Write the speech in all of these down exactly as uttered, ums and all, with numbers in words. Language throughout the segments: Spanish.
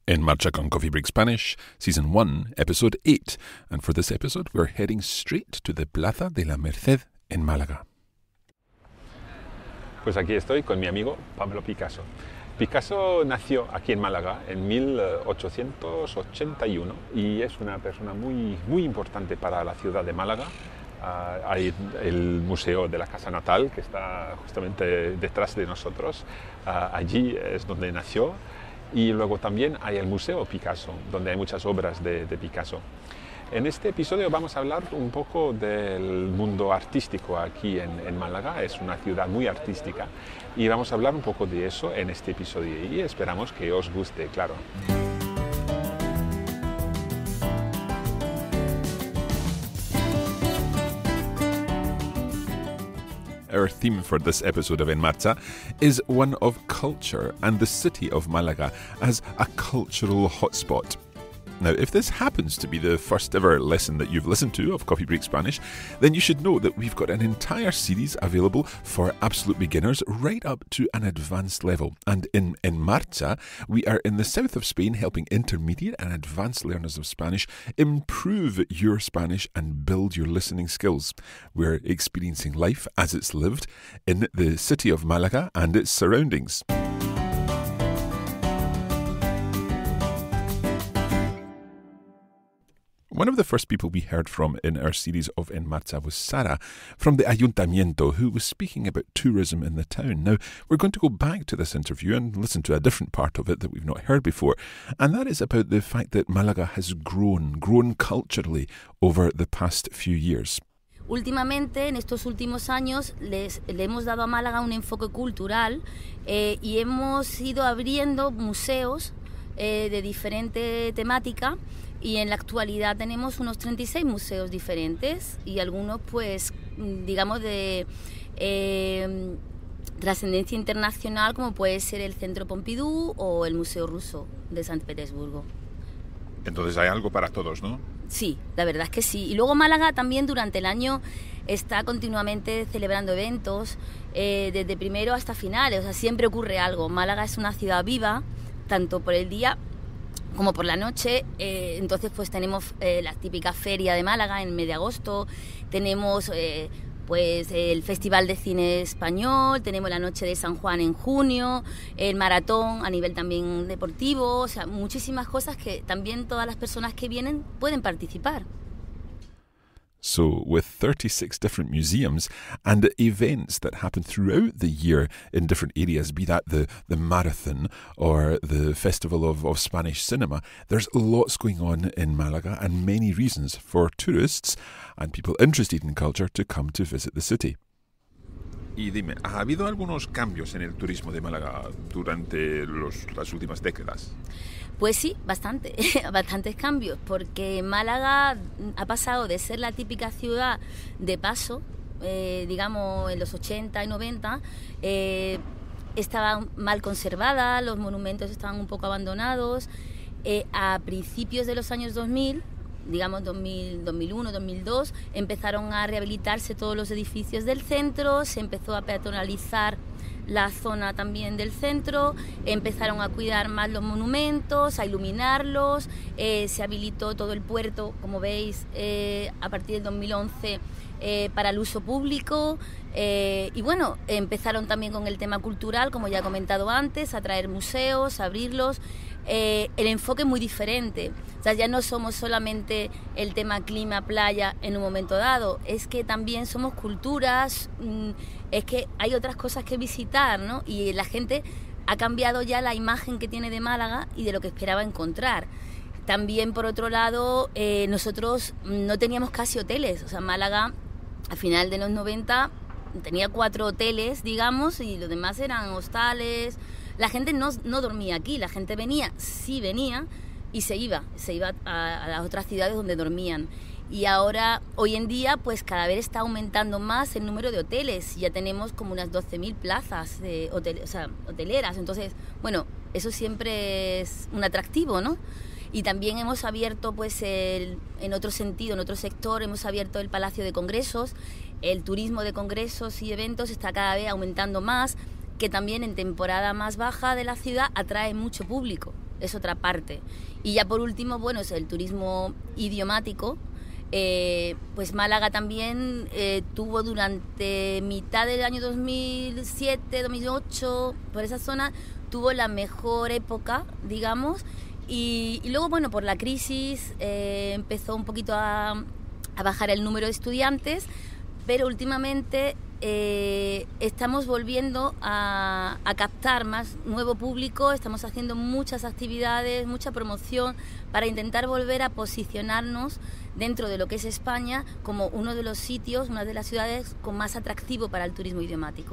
En Marcha con Coffee Break Spanish, Season one, Episode eight. And for this episode, we're heading straight to the Plaza de la Merced en Málaga. Pues aquí estoy con mi amigo Pablo Picasso. Picasso nació aquí en Málaga en mil ochocientos ochenta y uno y es una persona muy, muy importante para la ciudad de Málaga. Uh, hay el Museo de la Casa Natal, que está justamente detrás de nosotros. Uh, allí es donde nació. Y luego también hay el Museo Picasso, donde hay muchas obras de, de Picasso. En este episodio vamos a hablar un poco del mundo artístico aquí en, en Málaga. Es una ciudad muy artística y vamos a hablar un poco de eso en este episodio y esperamos que os guste, claro. Our theme for this episode of En Marcha is one of culture and the city of Málaga as a cultural hotspot. Now, if this happens to be the first ever lesson that you've listened to of Coffee Break Spanish, then you should know that we've got an entire series available for absolute beginners right up to an advanced level. And in En Marcha, we are in the south of Spain helping intermediate and advanced learners of Spanish improve your Spanish and build your listening skills. We're experiencing life as it's lived in the city of Málaga and its surroundings. One of the first people we heard from in our series of En Marcha was Sara from the Ayuntamiento, who was speaking about tourism in the town. Now, we're going to go back to this interview and listen to a different part of it that we've not heard before, and that is about the fact that Málaga has grown, grown culturally over the past few years. Últimamente, en estos últimos años, les, le hemos dado a Málaga un enfoque cultural eh, y hemos ido abriendo museos eh, de diferente temática. Y en la actualidad tenemos unos treinta y seis museos diferentes y algunos, pues, digamos, de eh, trascendencia internacional, como puede ser el Centro Pompidou o el Museo Ruso de San Petersburgo. Entonces hay algo para todos, ¿no? Sí, la verdad es que sí. Y luego Málaga también durante el año está continuamente celebrando eventos, eh, desde primero hasta finales, o sea, siempre ocurre algo. Málaga es una ciudad viva, tanto por el día como por la noche, eh, entonces pues tenemos eh, la típica feria de Málaga en mes de agosto, tenemos eh, pues el Festival de Cine Español, tenemos la Noche de San Juan en junio, el maratón a nivel también deportivo, o sea, muchísimas cosas que también todas las personas que vienen pueden participar. So with thirty-six different museums and events that happen throughout the year in different areas, be that the, the marathon or the Festival of, of Spanish Cinema, there's lots going on in Málaga and many reasons for tourists and people interested in culture to come to visit the city. Y dime, ¿ha habido algunos cambios en el turismo de Málaga durante los, las últimas décadas? Pues sí, bastante, bastantes cambios, porque Málaga ha pasado de ser la típica ciudad de paso, eh, digamos en los ochenta y noventa, eh, estaba mal conservada, los monumentos estaban un poco abandonados, eh, a principios de los años dos mil, digamos dos mil, dos mil uno, dos mil dos, empezaron a rehabilitarse todos los edificios del centro, se empezó a peatonalizar la zona también del centro, empezaron a cuidar más los monumentos, a iluminarlos, eh, se habilitó todo el puerto, como veis, eh, a partir del dos mil once eh, para el uso público, eh, y bueno, empezaron también con el tema cultural, como ya he comentado antes, a traer museos, a abrirlos. Eh, el enfoque es muy diferente, o sea, ya no somos solamente el tema clima, playa en un momento dado, es que también somos culturas, mmm, es que hay otras cosas que visitar, ¿no? Y la gente ha cambiado ya la imagen que tiene de Málaga y de lo que esperaba encontrar. También, por otro lado, eh, nosotros no teníamos casi hoteles, o sea, Málaga al final de los noventa tenía cuatro hoteles, digamos, y los demás eran hostales. La gente no, no dormía aquí, la gente venía, sí venía, y se iba, se iba a, a las otras ciudades donde dormían. Y ahora, hoy en día, pues cada vez está aumentando más el número de hoteles. Ya tenemos como unas doce mil plazas de hotel, o sea, hoteleras. Entonces, bueno, eso siempre es un atractivo, ¿no? Y también hemos abierto, pues, el, en otro sentido, en otro sector, hemos abierto el Palacio de Congresos. El turismo de congresos y eventos está cada vez aumentando más, que también en temporada más baja de la ciudad atrae mucho público. es otra parte. Y ya por último, bueno, es el turismo idiomático. Eh, pues Málaga también eh, tuvo durante mitad del año dos mil siete, dos mil ocho, por esa zona, tuvo la mejor época, digamos, y, y luego, bueno, por la crisis eh, empezó un poquito a, a bajar el número de estudiantes, pero últimamente eh, estamos volviendo a, a captar más nuevo público, estamos haciendo muchas actividades, mucha promoción para intentar volver a posicionarnos dentro de lo que es España como uno de los sitios, una de las ciudades con más atractivo para el turismo idiomático.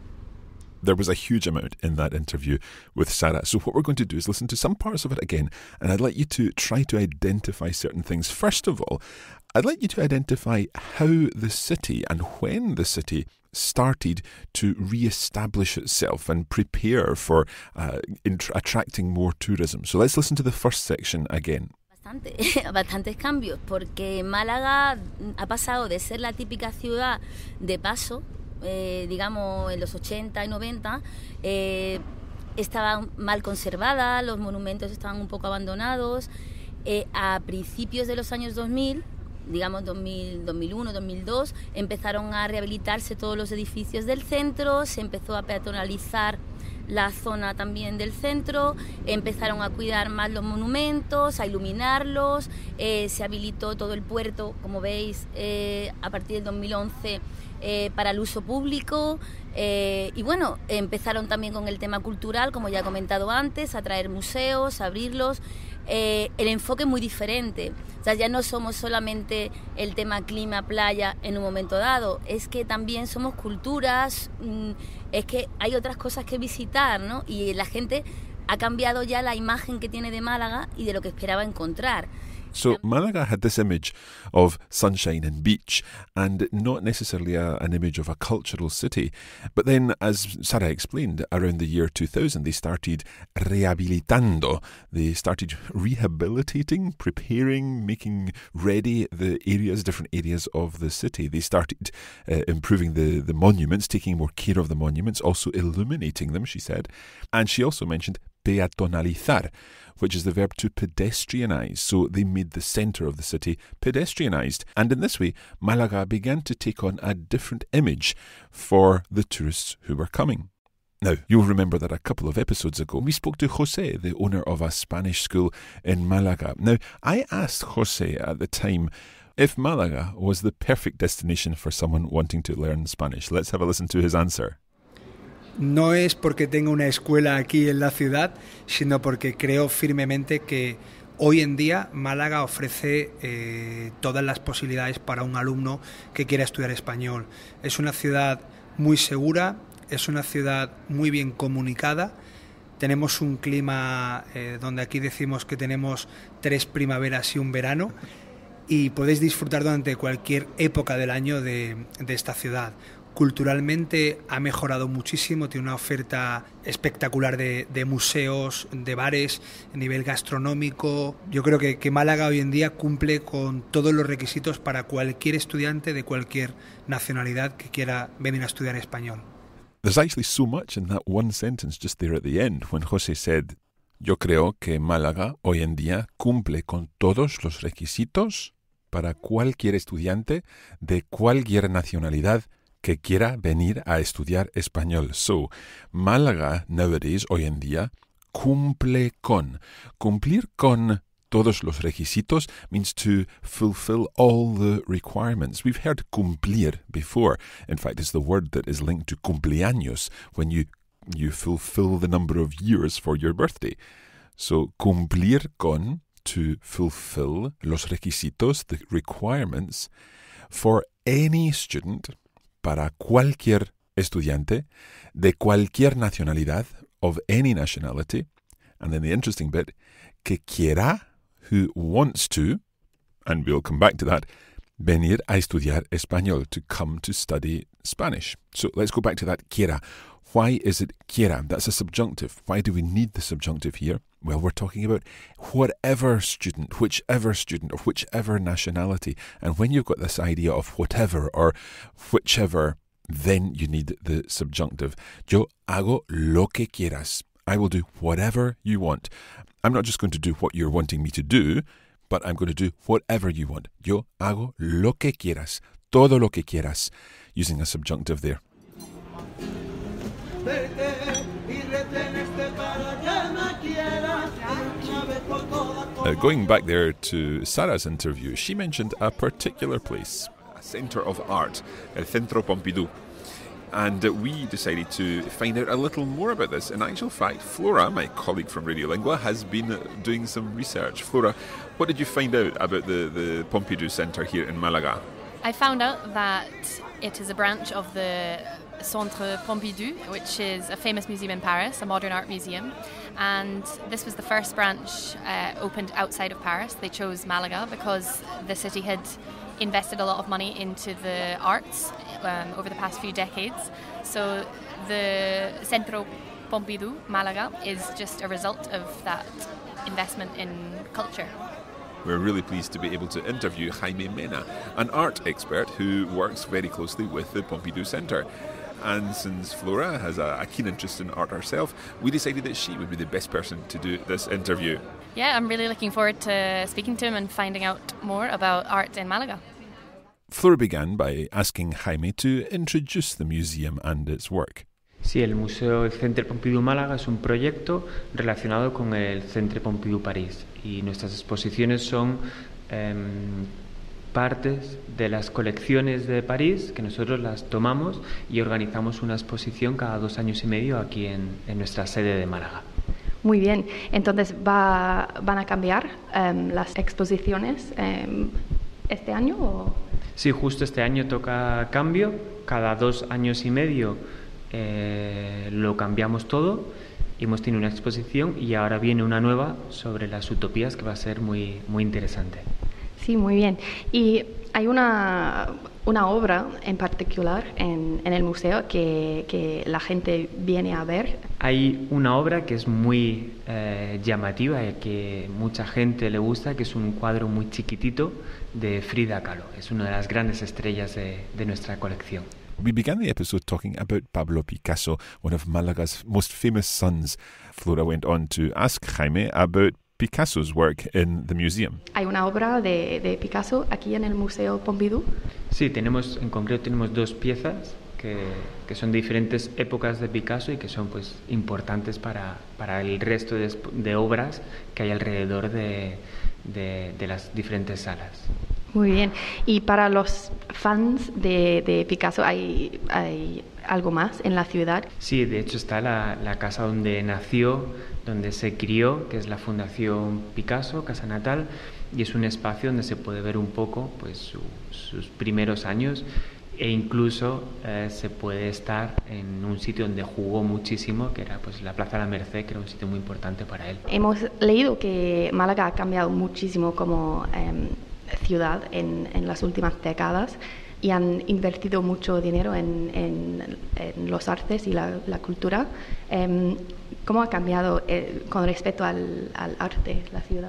There was a huge amount in that interview with Sarah. So what we're going to do is listen to some parts of it again, and I'd like you to try to identify certain things. First of all, I'd like you to identify how the city and when the city started to re-establish itself and prepare for uh, int- attracting more tourism. So let's listen to the first section again. Bastante, bastantes cambios, porque Málaga ha pasado de ser la típica ciudad de paso, eh, digamos en los ochenta y noventa, eh, estaba mal conservada, los monumentos estaban un poco abandonados. Eh, a principios de los años dos mil, digamos dos mil, dos mil uno, dos mil dos, empezaron a rehabilitarse todos los edificios del centro, se empezó a peatonalizar la zona también del centro, empezaron a cuidar más los monumentos, a iluminarlos, eh, se habilitó todo el puerto, como veis, eh, a partir del dos mil once eh, para el uso público, eh, y bueno, empezaron también con el tema cultural, como ya he comentado antes, a traer museos, a abrirlos. Eh, el enfoque es muy diferente, o sea, ya no somos solamente el tema clima, playa en un momento dado, es que también somos culturas, mmm, es que hay otras cosas que visitar, ¿no? Y la gente ha cambiado ya la imagen que tiene de Málaga y de lo que esperaba encontrar. So Malaga had this image of sunshine and beach and not necessarily a, an image of a cultural city. But then, as Sarah explained, around the year two thousand, they started rehabilitando. They started rehabilitating, preparing, making ready the areas, different areas of the city. They started uh, improving the, the monuments, taking more care of the monuments, also illuminating them, she said. And she also mentioned peatonalizar, which is the verb to pedestrianize. So they made the centre of the city pedestrianised. And in this way, Malaga began to take on a different image for the tourists who were coming. Now, you'll remember that a couple of episodes ago, we spoke to Jose, the owner of a Spanish school in Malaga. Now, I asked Jose at the time if Malaga was the perfect destination for someone wanting to learn Spanish. Let's have a listen to his answer. No es porque tenga una escuela aquí en la ciudad, sino porque creo firmemente que hoy en día Málaga ofrece eh, todas las posibilidades para un alumno que quiera estudiar español. Es una ciudad muy segura, es una ciudad muy bien comunicada. Tenemos un clima eh, donde aquí decimos que tenemos tres primaveras y un verano, y podéis disfrutar durante cualquier época del año de, de esta ciudad. Culturalmente ha mejorado muchísimo, tiene una oferta espectacular de, de museos, de bares, a nivel gastronómico. Yo creo que, que Málaga hoy en día cumple con todos los requisitos para cualquier estudiante de cualquier nacionalidad que quiera venir a estudiar español. There's actually so much in that one sentence just there at the end when José said, yo creo que Málaga hoy en día cumple con todos los requisitos para cualquier estudiante de cualquier nacionalidad que quiera venir a estudiar español. So, Málaga nowadays, hoy en día, cumple con. Cumplir con todos los requisitos means to fulfill all the requirements. We've heard cumplir before. In fact, it's the word that is linked to cumpleaños, when you, you fulfill the number of years for your birthday. So, cumplir con, to fulfill los requisitos, the requirements, for any student, para cualquier estudiante de cualquier nacionalidad, of any nationality, and then the interesting bit, que quiera, who wants to, and we'll come back to that, venir a estudiar español, to come to study Spanish. So let's go back to that quiera. Why is it quiera? That's a subjunctive. Why do we need the subjunctive here? Well, we're talking about whatever student, whichever student, or whichever nationality. And when you've got this idea of whatever or whichever, then you need the subjunctive. Yo hago lo que quieras. I will do whatever you want. I'm not just going to do what you're wanting me to do, but I'm going to do whatever you want. Yo hago lo que quieras, todo lo que quieras, using a subjunctive there. Uh, going back there to Sarah's interview, she mentioned a particular place, a centre of art, El Centro Pompidou. And uh, we decided to find out a little more about this. In actual fact, Flora, my colleague from Radiolingua, has been uh, doing some research. Flora, what did you find out about the, the Pompidou Centre here in Malaga? I found out that it is a branch of the Centre Pompidou, which is a famous museum in Paris, a modern art museum. And this was the first branch uh, opened outside of Paris. They chose Malaga because the city had invested a lot of money into the arts um, over the past few decades. So the Centro Pompidou, Malaga, is just a result of that investment in culture. We're really pleased to be able to interview Jaime Mena, an art expert who works very closely with the Pompidou Centre. And since Flora has a, a keen interest in art herself, we decided that she would be the best person to do this interview. Yeah, I'm really looking forward to speaking to him and finding out more about art in Malaga. Flora began by asking Jaime to introduce the museum and its work. Sí, el Museo Centre Pompidou Málaga es un proyecto relacionado con el Centre Pompidou París y nuestras exposiciones son eh, partes de las colecciones de París que nosotros las tomamos y organizamos una exposición cada dos años y medio aquí en, en nuestra sede de Málaga. Muy bien, entonces va, ¿van a cambiar um, las exposiciones um, este año? O? Sí, justo este año toca cambio, cada dos años y medio eh, lo cambiamos todo, hemos tenido una exposición y ahora viene una nueva sobre las utopías que va a ser muy, muy interesante. Sí, muy bien. Y hay una, una obra en particular en, en el museo que, que la gente viene a ver. Hay una obra que es muy eh, llamativa y que mucha gente le gusta, que es un cuadro muy chiquitito de Frida Kahlo. Es una de las grandes estrellas de, de nuestra colección. We began the episode talking about Pablo Picasso, one of Malaga's most famous sons. Flora went on to ask Jaime about Picasso's work in the museum. ¿Hay una obra de, de Picasso aquí en el Museo Pompidou? Sí, tenemos, en concreto tenemos dos piezas que, que son de diferentes épocas de Picasso y que son pues importantes para, para el resto de, de obras que hay alrededor de, de, de las diferentes salas. Muy bien. Y para los fans de, de Picasso, ¿hay, ¿hay algo más en la ciudad? Sí, de hecho está la, la casa donde nació, donde se crió, que es la Fundación Picasso, Casa Natal, y es un espacio donde se puede ver un poco pues, su, sus primeros años e incluso eh, se puede estar en un sitio donde jugó muchísimo, que era pues, la Plaza de la Merced, que era un sitio muy importante para él. Hemos leído que Málaga ha cambiado muchísimo como eh, ciudad en, en las últimas décadas y han invertido mucho dinero en, en, en los artes y la, la cultura. Eh, ¿Cómo ha cambiado eh, con respecto al, al arte la ciudad?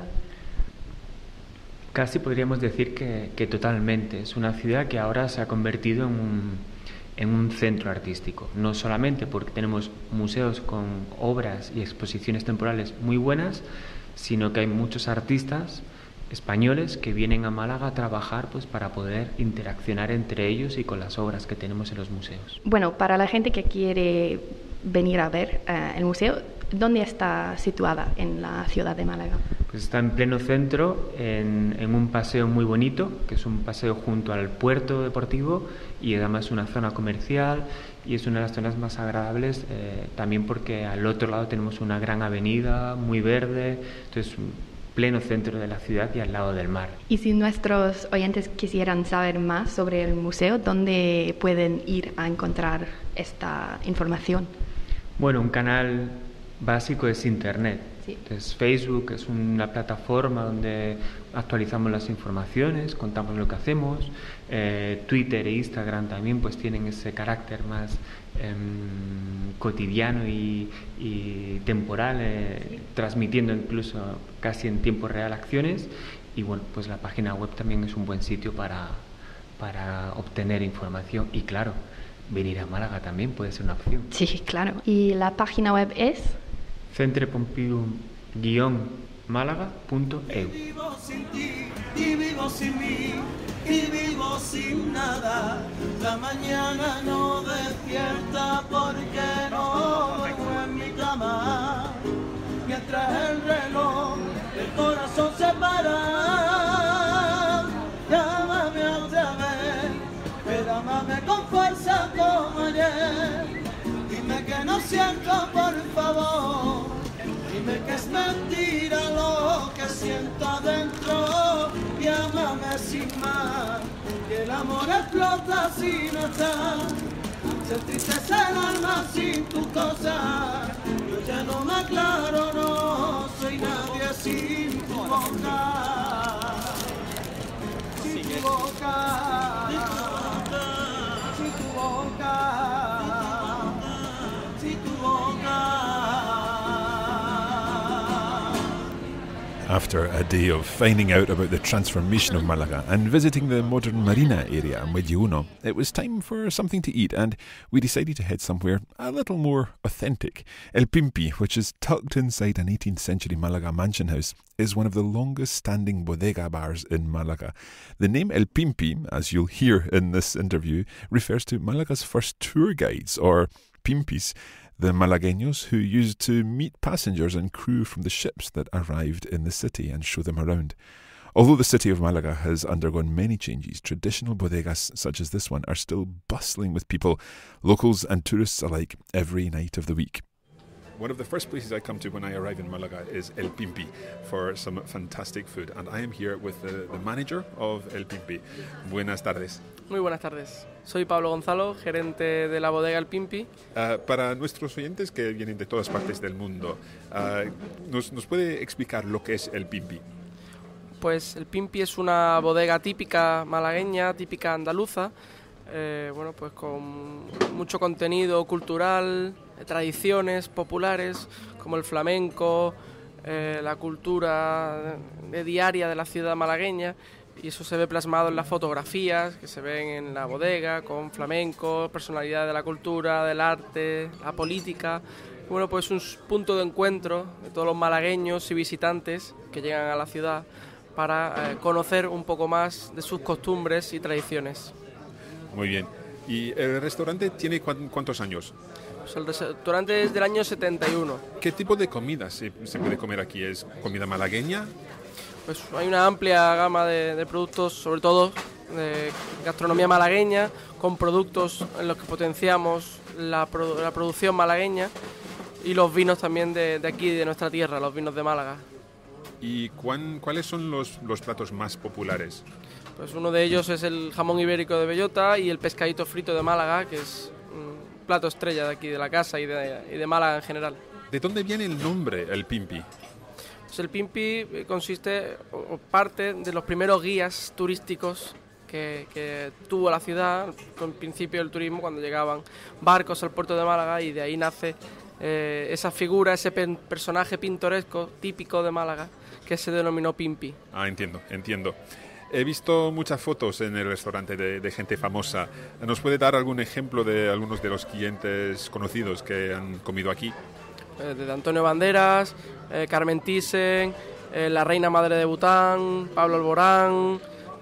Casi podríamos decir que, que totalmente. Es una ciudad que ahora se ha convertido en un, en un centro artístico. No solamente porque tenemos museos con obras y exposiciones temporales muy buenas, sino que hay muchos artistas españoles que vienen a Málaga a trabajar pues, para poder interaccionar entre ellos y con las obras que tenemos en los museos. Bueno, para la gente que quiere venir a ver eh, el museo, ¿dónde está situada en la ciudad de Málaga? Pues está en pleno centro, en, en un paseo muy bonito, que es un paseo junto al puerto deportivo y además una zona comercial y es una de las zonas más agradables eh, también porque al otro lado tenemos una gran avenida muy verde, entonces pleno centro de la ciudad y al lado del mar. Y si nuestros oyentes quisieran saber más sobre el museo, ¿dónde pueden ir a encontrar esta información? Bueno, un canal básico es Internet. Sí. Entonces, Facebook es una plataforma donde actualizamos las informaciones, contamos lo que hacemos. Eh, Twitter e Instagram también pues tienen ese carácter más eh, cotidiano y, y temporal, eh, transmitiendo incluso casi en tiempo real acciones. Y bueno, pues la página web también es un buen sitio para, para obtener información. Y claro, venir a Málaga también puede ser una opción. Sí, claro. ¿Y la página web es? centre pompidou guión málaga punto eu. Vivo sin ti, y vivo sin mí, y vivo sin nada. La mañana no despierta porque no duermo en mi cama. Mientras el reloj del corazón se para, llámame otra vez, pero llámame con fuerza como ayer. Dime que no siento, por favor. Dime que es mentira lo que siento adentro. Llámame sin más, que el amor explota si no está. Se entristece el alma sin tu cosa. Yo ya no me aclaro, no soy nadie sin tu boca. Sin tu boca. Sin tu boca. Sin tu boca. After a day of finding out about the transformation of Malaga and visiting the modern marina area in Mediuno, it was time for something to eat, and we decided to head somewhere a little more authentic. El Pimpi, which is tucked inside an eighteenth century Malaga mansion house, is one of the longest standing bodega bars in Malaga. The name El Pimpi, as you'll hear in this interview, refers to Malaga's first tour guides, or Pimpis, the Malagueños who used to meet passengers and crew from the ships that arrived in the city and show them around. Although the city of Malaga has undergone many changes, traditional bodegas such as this one are still bustling with people, locals and tourists alike, every night of the week. One of the first places I come to when I arrive in Malaga is El Pimpi for some fantastic food, and I am here with the, the manager of El Pimpi. Buenas tardes. Muy buenas tardes. Soy Pablo Gonzalo, gerente de la bodega El Pimpi. Uh, para nuestros oyentes que vienen de todas partes del mundo, uh, ¿nos, ¿nos puede explicar lo que es El Pimpi? Pues El Pimpi es una bodega típica malagueña, típica andaluza, eh, bueno, pues con mucho contenido cultural, tradiciones populares como el flamenco, eh, la cultura de diaria de la ciudad malagueña, y eso se ve plasmado en las fotografías que se ven en la bodega con flamenco, personalidad de la cultura, del arte, la política. Bueno, pues un punto de encuentro de todos los malagueños y visitantes que llegan a la ciudad para eh, conocer un poco más de sus costumbres y tradiciones. Muy bien. ¿Y el restaurante tiene cuántos años? Pues el restaurante es del año setenta y uno. ¿Qué tipo de comida se, se puede comer aquí? ¿Es comida malagueña? Pues hay una amplia gama de, de productos, sobre todo de gastronomía malagueña, con productos en los que potenciamos la, produ- la producción malagueña y los vinos también de, de aquí, de nuestra tierra, los vinos de Málaga. ¿Y cuán, cuáles son los, los platos más populares? Pues uno de ellos es el jamón ibérico de bellota y el pescadito frito de Málaga, que es un plato estrella de aquí, de la casa y de, y de Málaga en general. ¿De dónde viene el nombre, El Pimpi? Pues el Pimpi consiste o parte de los primeros guías turísticos que, que tuvo la ciudad, con el principio del turismo, cuando llegaban barcos al puerto de Málaga, y de ahí nace eh, esa figura, ese pen, personaje pintoresco típico de Málaga que se denominó Pimpi. Ah, entiendo, entiendo. He visto muchas fotos en el restaurante de, de gente famosa. ¿Nos puede dar algún ejemplo de algunos de los clientes conocidos que han comido aquí? Eh, desde Antonio Banderas, eh, Carmen Thyssen, eh, la reina madre de Bután, Pablo Alborán,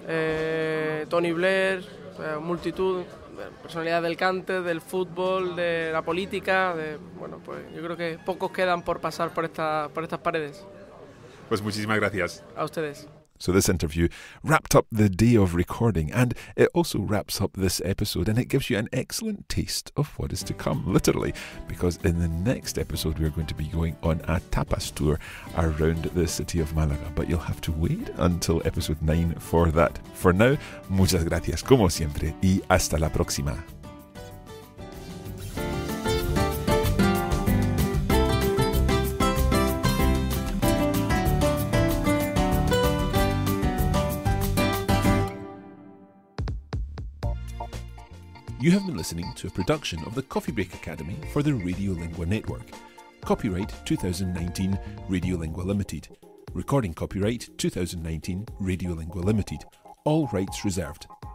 eh, Tony Blair, eh, multitud, eh, personalidades del cante, del fútbol, de la política. De, bueno, pues yo creo que pocos quedan por pasar por, esta, por estas paredes. Pues muchísimas gracias. A ustedes. So this interview wrapped up the day of recording, and it also wraps up this episode, and it gives you an excellent taste of what is to come, literally, because in the next episode we're going to be going on a tapas tour around the city of Málaga, but you'll have to wait until episode nine for that. For now, muchas gracias como siempre, y hasta la próxima. You have been listening to a production of the Coffee Break Academy for the Radiolingua Network. Copyright twenty nineteen Radiolingua Limited. Recording copyright twenty nineteen Radiolingua Limited. All rights reserved.